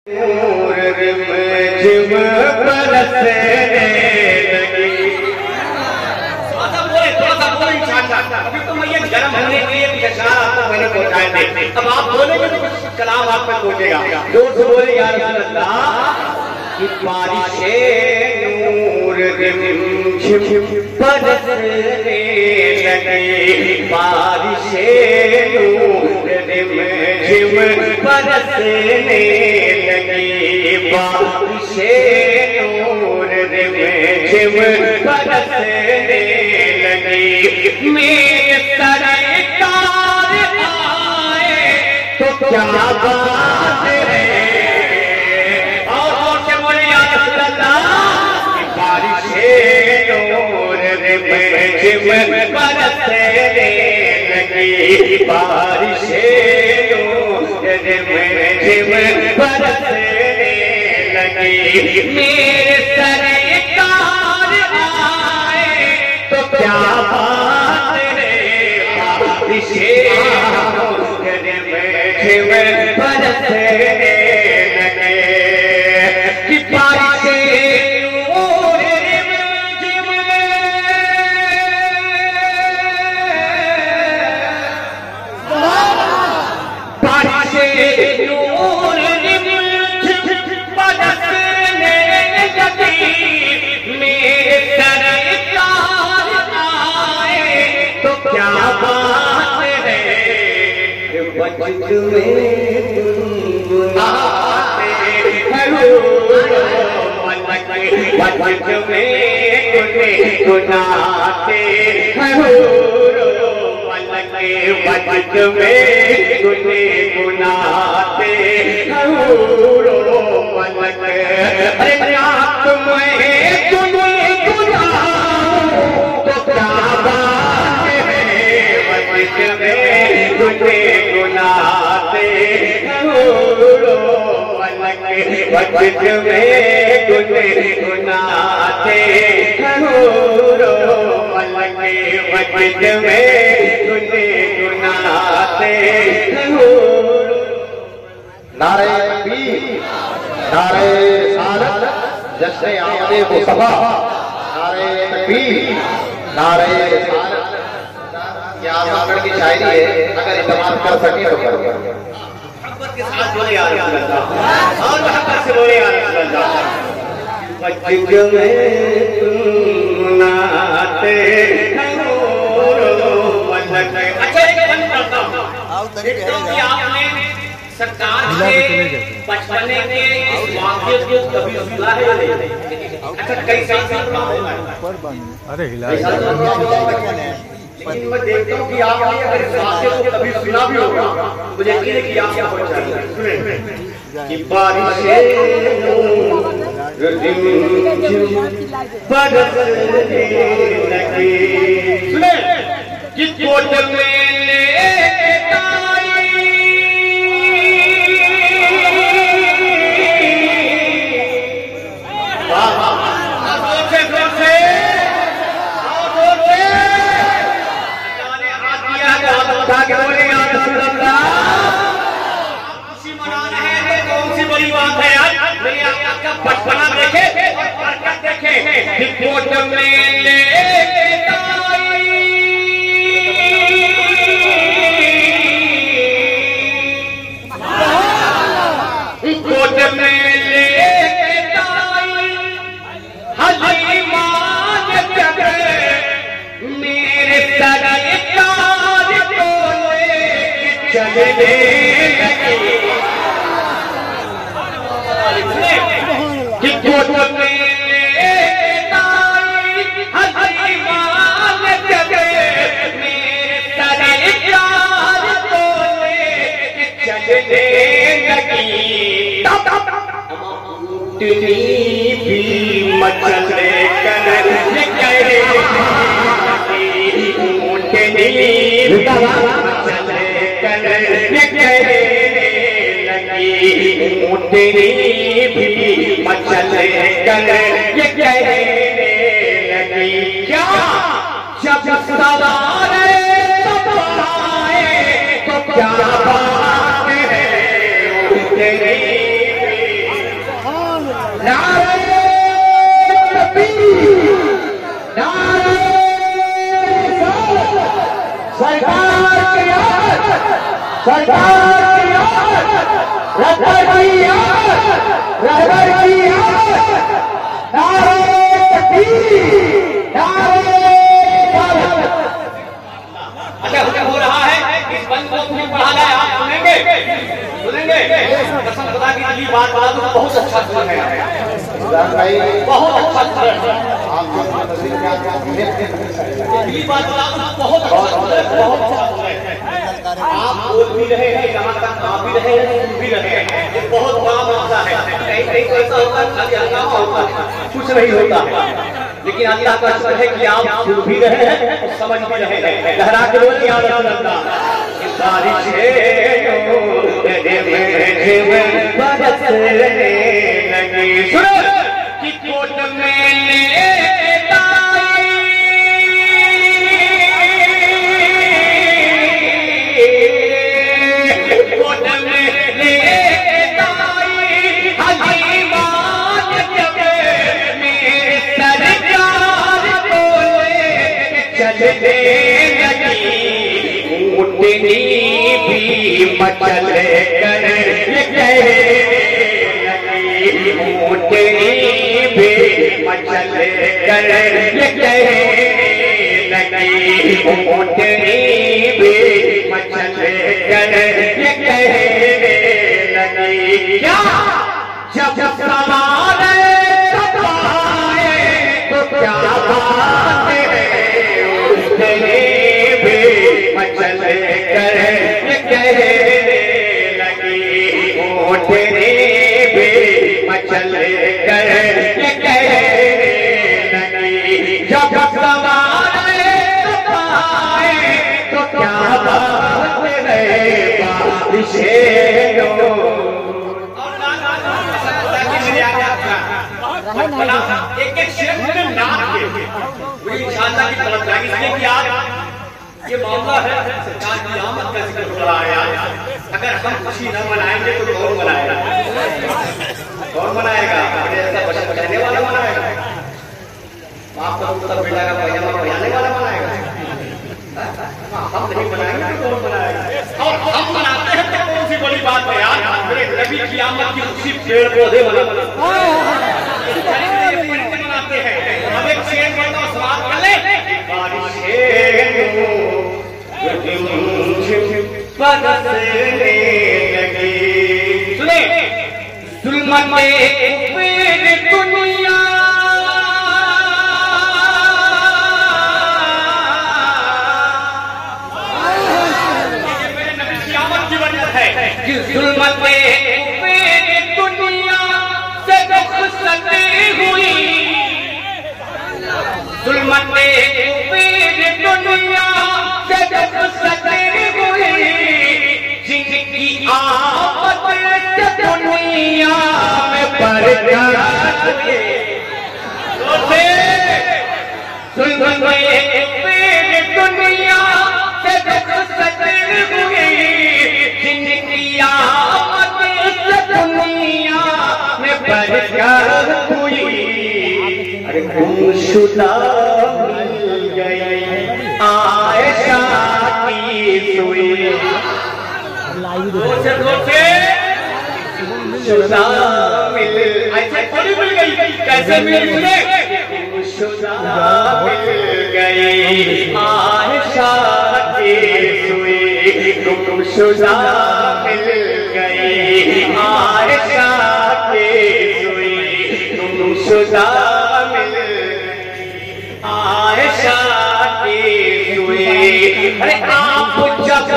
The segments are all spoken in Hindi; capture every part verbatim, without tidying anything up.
अभी तो मैं ये गर्म होने के लिए इशारा आपको मैंने पहुंचाए थे। अब आप बोलेंगे तो कुछ कलाम आप पे पहुंचेगा। जोर से बोले या रसूल अल्लाह कि बारिशे नूर रिम झिम बरसने लगे, बारिशे नूर रिम झिम बरसने लगे, बारिशे नूर रिम झिम बरसने लगे। मेरे सरकार आए तो क्या बात है, और और से बोले या रसूल अल्लाह कि बारिशे नूर रिम झिम बरसने लगी, बारिशे नूर रिम झिम बरसने लगी। मेरे सरकार आए तो क्या बात है, बारिशे नूर रिम झिम बरसने लगे कि बारिशे नूर रिम झिम बारिशे नूर रिम झिम बरसने लगी। मेरे सरकार आए तो क्या बात है, वजद में गुनाते हैं, वजद में गुनाते हैं, वजद में गुनाते हैं। अरे रात में तुम्हें गुनाहूं तो क्या बात है, वजद में गुनाते हैं, वजद में गुनाते हैं, वजद में गुनाते हैं। नारे तकबीर, नारे रिसालत, जश्न आमदे मुस्तफा, नारे तकबीर, नारे रिसालत। ये आजमगढ़ की शायरी है, अगर इस्तेमाल कर सके तो करो। मोहब्बत के साथ बोले या रसूल अल्लाह, और मोहब्बत से बोले या रसूल अल्लाह। वजद में गुनाते हैं, अच्छा एक बंद करता हूँ। देखता हूँ कि आपने सरकार से बचपने के इस वाक़ये को कभी सुना है या नहीं? अच्छा कई साल से सुना होगा। अरे हिला, लेकिन मैं देखता हूँ कि आपने अगर इस वाक़ये को कभी सुना भी होगा, मुझे यकीन है कि आप क्या पहुँचा रहे हैं। सुने कि बारिशे नूर रिम झिम बरसने लगी, सुने कि कोट में बड़ी बात है यार, मेरी आपका बचपना देखे और बरकत देखे। कोट में ले कोट में ले हलीमा मेरे सरकार को चलने लगे कि कोट में हलीमा मेरे सरकार को चलने लगी। उठनी भी मचले कर करे, उठनी भी मचले कर करे लगी, उठनी भी मचले कर करे लगी। क्या जब सवारे तब आए तो क्या बात है, उठनी नारे तकबीर, नारे सरकार की याद, सरकार की याद, रहबर की याद, रहबर की याद, नारे तकबीर, नारे अच्छा हुक्म हो रहा है इस बंद को तुम्हें पढ़ा जाए, आप सुनेंगे सुनेंगे कसम खुदा की दिली बात बता दूं, बहुत अच्छा सुन है भाई, बहुत अच्छा सुन है आप दिली बात बता दूं, बहुत अच्छा सुन है, बहुत अच्छा सुन है। आप बोल भी रहे हैं, जहाँ तक आप भी रहे हैं, सुन भी रहे हैं, ये बहुत बड़ा मसला है। कहीं कहीं तो ऐसा होता है खाली हंगामा होता है, कुछ नहीं होता है, लेकिन अल्लाह का शुक्र है कि आप सुन भी रहे हैं और समझ भी रहे हैं। लहरा के बोलिए या रसूल अल्लाह, बारिश बरसने लगी, सुनो कि कोट में लेता कोट में लेता हलीमान जब मेरे सरकार बोले चलने लगी, उठनी भी मचल कर कहने लगी, उठनी भी मचल कर कहने लगी, उठनी भी मचल कर कहने लगी। क्या जब सवारे सवाए तो क्या बात है, उठनी भी मचल कर कहने लगी, उठनी भी मचल कर कहने लगी। जब सवारे सवाए तो क्या बात है, बारिशें एक एक शेर में नाम के पूरी इंशाअल्लाह की तरफ जाएगी, इसलिए कि आज ये मामला है सरकार की आमद का जिक्र हो रहा है। आज अगर हम खुशी न मनाएंगे तो कौन मनाएगा, कौन मनाएगा? ऐसा बच्चा बचाने वाला मनाएगा, बाप का पुत्र बेटा का पैजामा पहनाने वाला मनाएगा, हम नहीं मनाएंगे तो कौन मनाएगा? और हम मनाते हैं तो कौन सी बड़ी बात है यार, मेरे नबी की आमद की खुशी पेड़ पौधे मनाते हैं। अब एक शेर पढ़ना और समाप्त कर ले, बरसने लगी, सुने जुल्मत में दुनिया जुल्मत में दुनिया से रुखसत हुई, जुल्मत में दुनिया से रुखसत हुई, जिनकी आमद से दुनिया में बरकत हुई। जुल्मत में दुनिया से रुखसत हुई, जिनकी आमद से दुनिया में बरकत हुई। अरे गुमशुदा मिल गई आयशा की सुई, गुमशुदा मिल ऐसे थोड़ी मिल गई, कैसे मिल गई? गुमशुदा मिल गई आयशा की सुई, गुमशुदा मिल गई आयशा की सुई, गुमशुदा मिल गई आयशा की सुई। अरे आप जब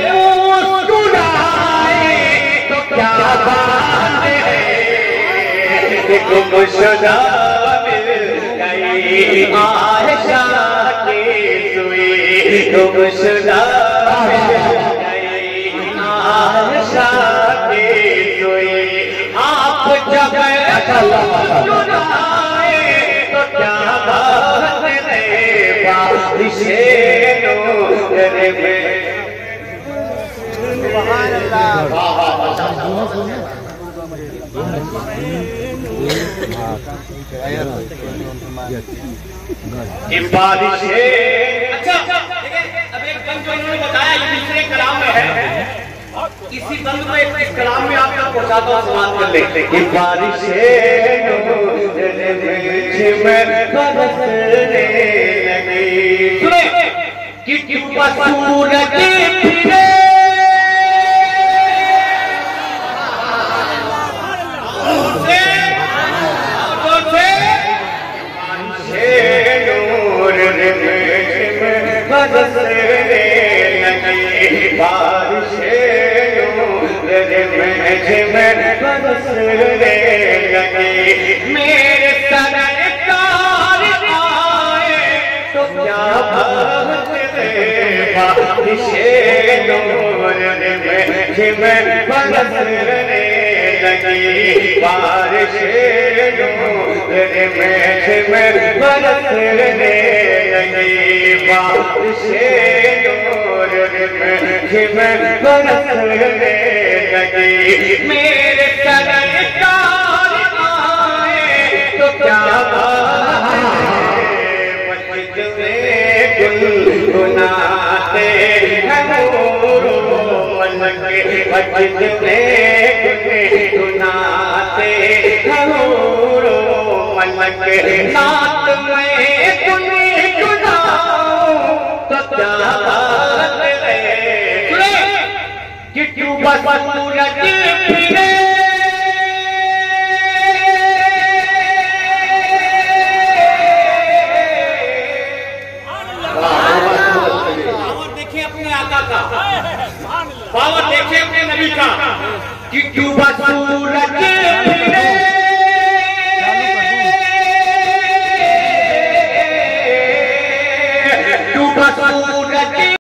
मुस्कुराए तो क्या बात है, गुमशुदा मिल गई आयशा की सुई, गुमशुदा मिल गई आयशा की सुई। आप जब मुस्कुराए तो क्या बात है, बारिशें नूर में। सुभान अल्लाह। बारिश है। अच्छा अब एक बंद जो इन्होंने बताया ये दूसरे कलाम में है, इसी बंद में एक कलाम में आपको पहुंचाता हूँ, समाप्त कर लेते हैं। बारिश है सुने कि क्यों सूरज फिरे बरसने लगी बारिश बरसने लगी मेरे सरकार आए तो क्या बारिश बरसने लगी बारिश बरसने लगी बारिश बरसने लगी मेरे सरकार आए तो क्या मस्जिद में गुनगुनाते हैं मन के मस्जिद में गुनगुनाते हैं मन के नात में गुनगुनाऊं तो क्या बात है कि क्यों बस सूरज फिरे पावर देखे अपने आका का, पावर देखे अपने नबी का कि क्यों बस सूरज फिरे क्यों बस सूरज